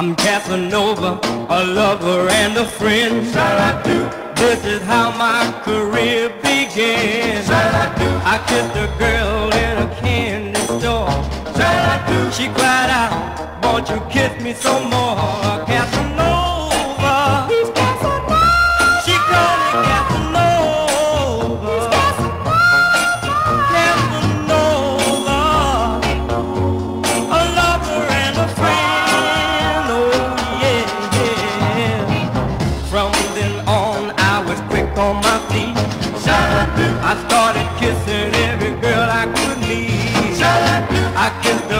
I'm Casanova, a lover and a friend. This is how my career began. I kissed a girl in a candy store. She cried out, won't you kiss me some more? Casanova, he's Casanova. She called me Casanova. Casanova, a lover and a friend. Oh yeah, yeah. From then on I was quick on my feet. I started kissing every girl I could meet. I kissed